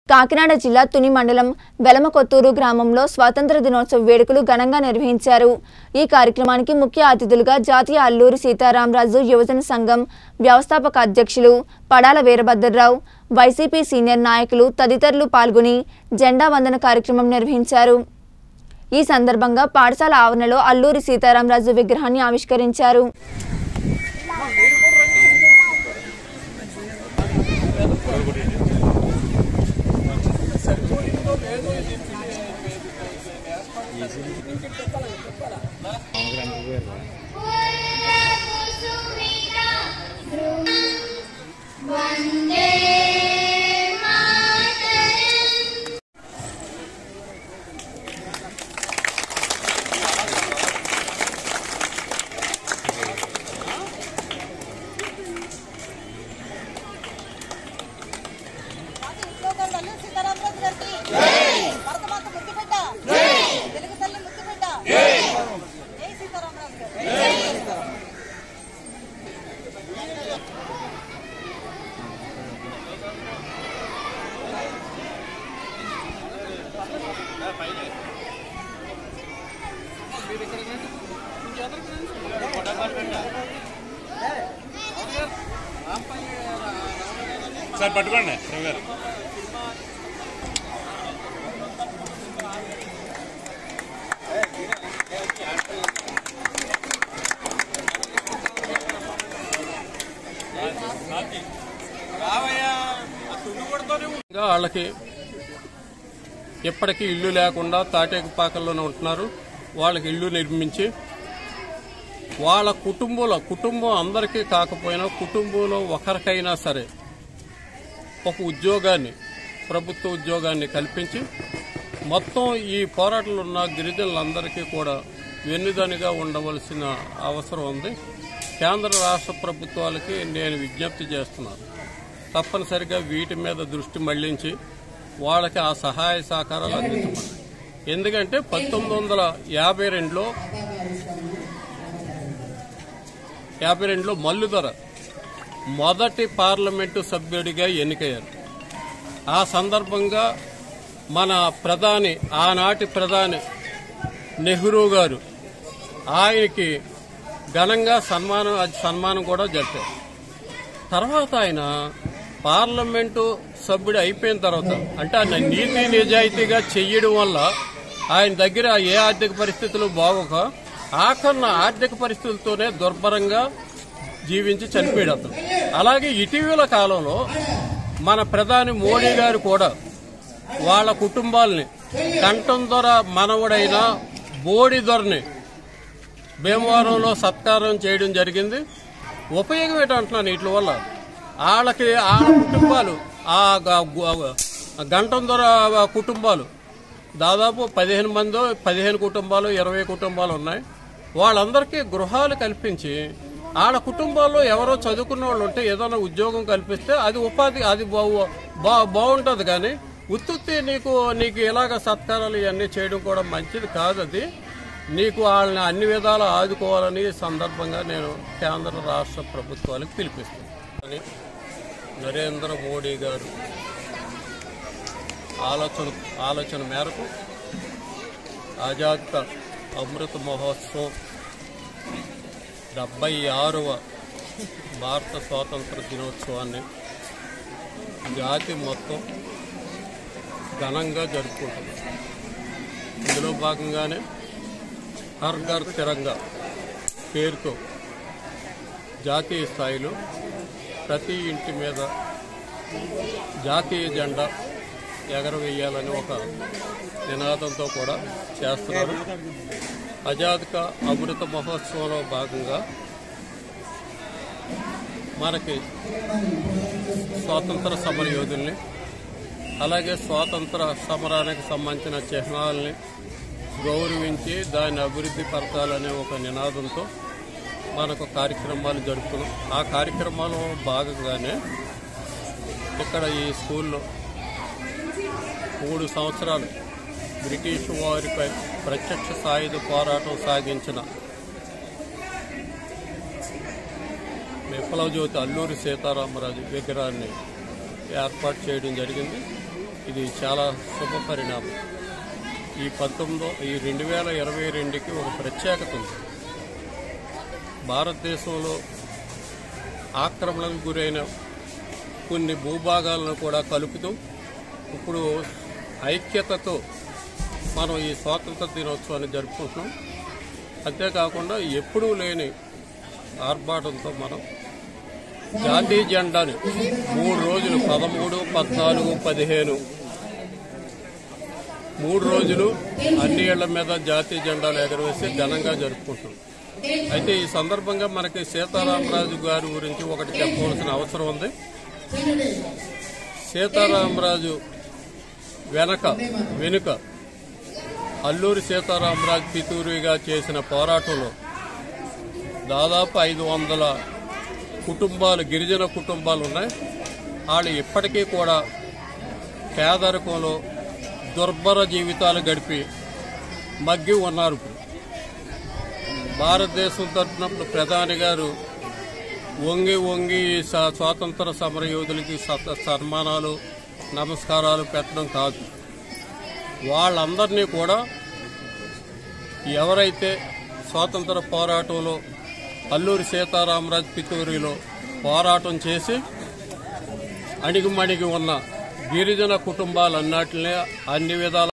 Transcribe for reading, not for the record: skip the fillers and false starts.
కాకినాడ జిల్లా తుని మండలం వెలమకొత్తూరు గ్రామంలో స్వాతంత్ర దినోత్సవ వేడుకలు ఘనంగా నిర్వహించారు। ఈ కార్యక్రమానికి ముఖ్య అతిథులుగా జాతీయ అల్లూరి సీతారామరాజు యువజన సంఘం వ్యవస్థాపక అధ్యక్షులు పడాల వీరభద్రరావు, వైసీపీ సీనియర్ నాయకులు తదితరులు పాల్గొని జెండా వందన కార్యక్రమం నిర్వహించారు। ఈ సందర్భంగా పాఠశాల ఆవరణలో అల్లూరి సీతారామరాజు విగ్రహాన్ని ఆవిష్కరించారు। సార్ పట్టుకోండి గారు వాళ్ళకి ఎప్పటికీ ఇల్లు లేకుండా తాటేకు పాకల్లోనే ఉంటున్నారు। వాళ్ళకి ఇల్లు నిర్మించి వాళ్ళ కుటుంబం అందరికీ కాకపోయినా కుటుంబంలో ఒకరికైనా సరే ఒక ఉద్యోగాన్ని, ప్రభుత్వ ఉద్యోగాన్ని కల్పించి మొత్తం ఈ పోరాటంలో ఉన్న గిరిజనులందరికీ కూడా వెన్నుదన్నుగా ఉండవలసిన అవసరం ఉంది। కేంద్ర రాష్ట్ర ప్రభుత్వాలకి నేను విజ్ఞప్తి చేస్తున్నాను, తప్పనిసరిగా వీటి మీద దృష్టి మళ్లించి వాళ్ళకి ఆ సహాయ సహకారాలు అందించమని। ఎందుకంటే 1952లో మల్లుదొర మొదటి పార్లమెంటు సభ్యుడిగా ఎన్నికయ్యారు। ఆ సందర్భంగా మన ప్రధాని, ఆనాటి ప్రధాని నెహ్రూ గారు ఆయనకి ఘనంగా సన్మానం కూడా జరిపారు। తర్వాత ఆయన పార్లమెంటు సభ్యుడు అయిపోయిన తర్వాత, అంటే ఆయన నీతి నిజాయితీగా చెయ్యడం వల్ల ఆయన దగ్గర ఏ ఆర్థిక పరిస్థితులు బాగోక ఆఖరణ ఆర్థిక పరిస్థితులతోనే దుర్భరంగా జీవించి చనిపోయాడు అతను। అలాగే ఇటీవల కాలంలో మన ప్రధాని మోడీ గారు కూడా వాళ్ళ కుటుంబాలని కంఠం దొర మనవడైన బోడి దొరని భీమవరంలో సత్కారం చేయడం జరిగింది। ఉపయోగం ఏంటంటున్నాను వీటి వల్ల వాళ్ళ కుటుంబాలు, ఆ గంటం దొర కుటుంబాలు దాదాపు 15 కుటుంబాలు 20 కుటుంబాలు ఉన్నాయి। వాళ్ళందరికీ గృహాలు కల్పించి వాళ్ళ కుటుంబాల్లో ఎవరో చదువుకున్న వాళ్ళు ఉంటే ఏదైనా ఉద్యోగం కల్పిస్తే అది ఉపాధి, అది బాగుంటుంది। కానీ ఉత్తుత్తి నీకు ఇలాగ సత్కారాలు ఇవన్నీ చేయడం కూడా మంచిది కాదు। అది నీకు వాళ్ళని అన్ని విధాలు ఆదుకోవాలని సందర్భంగా నేను కేంద్ర రాష్ట్ర ప్రభుత్వాలకు పిలిపిస్తున్నాను। నరేంద్ర మోడీ గారు ఆలోచన మేరకు ఆజాద్ కా అమృత మహోత్సవం 76వ భారత స్వాతంత్ర దినోత్సవాన్ని జాతి మొత్తం ఘనంగా జరుపుకుంటుంది। ఇందులో భాగంగానే హర్ ఘర్ తిరంగా పేరుతో జాతీయ స్థాయిలో ప్రతి ఇంటి మీద జాతీయ జెండా ఎగరవేయాలని ఒక నినాదంతో కూడా చేస్తున్నారు। ఆజాద్ కా అమృత మహోత్సవంలో భాగంగా మనకి స్వాతంత్ర సమర యోధుల్ని, అలాగే స్వాతంత్ర సమరానికి సంబంధించిన చిహ్నాలని గౌరవించి దాన్ని అభివృద్ధి పరచాలనే ఒక నినాదంతో మనకు కార్యక్రమాలు జరుపుతున్నాం। ఆ కార్యక్రమాల్లో భాగంగానే ఇక్కడ ఈ స్కూల్లో 3 సంవత్సరాలు బ్రిటిష్ వారిపై ప్రత్యక్ష సాయుధ పోరాటం సాగించిన విప్లవ జ్యోతి అల్లూరి సీతారామరాజు విగ్రహాన్ని ఏర్పాటు చేయడం జరిగింది। ఇది చాలా శుభ పరిణామం. ఈ 2022కి ఒక ప్రత్యేకత ఉంది. భారతదేశంలో ఆక్రమణకు గురైన కొన్ని భూభాగాలను కూడా కలుపుతూ ఇప్పుడు ఐక్యతతో మనం ఈ స్వాతంత్ర దినోత్సవాన్ని జరుపుకుంటున్నాం. అంతేకాకుండా ఎప్పుడూ లేని ఆర్భాటంతో మనం జాతీయ జెండాని 3 రోజులు 13, 14, 15 3 రోజులు అన్ని ఇళ్ల మీద జాతీయ జెండాలు ఎగరవేసి ఘనంగా జరుపుకుంటున్నాం. అయితే ఈ సందర్భంగా మనకి సీతారామరాజు గారి గురించి ఒకటి చెప్పవలసిన అవసరం ఉంది. సీతారామరాజు వెనుక అల్లూరి సీతారామరాజు పితూరిగా చేసిన పోరాటంలో దాదాపు 500 కుటుంబాలు, గిరిజన కుటుంబాలు ఉన్నాయి. వాళ్ళు ఇప్పటికీ కూడా పేదరికంలో దుర్భర జీవితాలు గడిపి మగ్గి ఉన్నారు. భారతదేశం తరఫున ప్రధాని గారు వంగి స్వాతంత్ర సమర యోధులకి సన్మానాలు, నమస్కారాలు పెట్టడం కాదు, వాళ్ళందరినీ కూడా ఎవరైతే స్వాతంత్ర పోరాటంలో అల్లూరి సీతారామరాజు పితూరిలో పోరాటం చేసి అణిగిమణిగి ఉన్న గిరిజన కుటుంబాలన్నిటినీ అన్ని విధాల